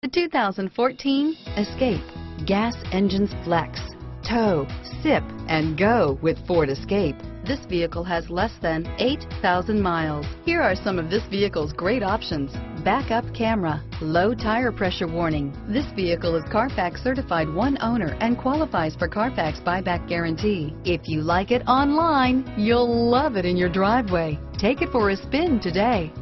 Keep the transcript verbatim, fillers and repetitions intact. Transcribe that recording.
The two thousand fourteen Escape. Gas engines flex, tow, sip, and go with Ford Escape. This vehicle has less than eight thousand miles. Here are some of this vehicle's great options: backup camera, low tire pressure warning. This vehicle is Carfax certified one owner and qualifies for Carfax buyback guarantee. If you like it online, you'll love it in your driveway. Take it for a spin today.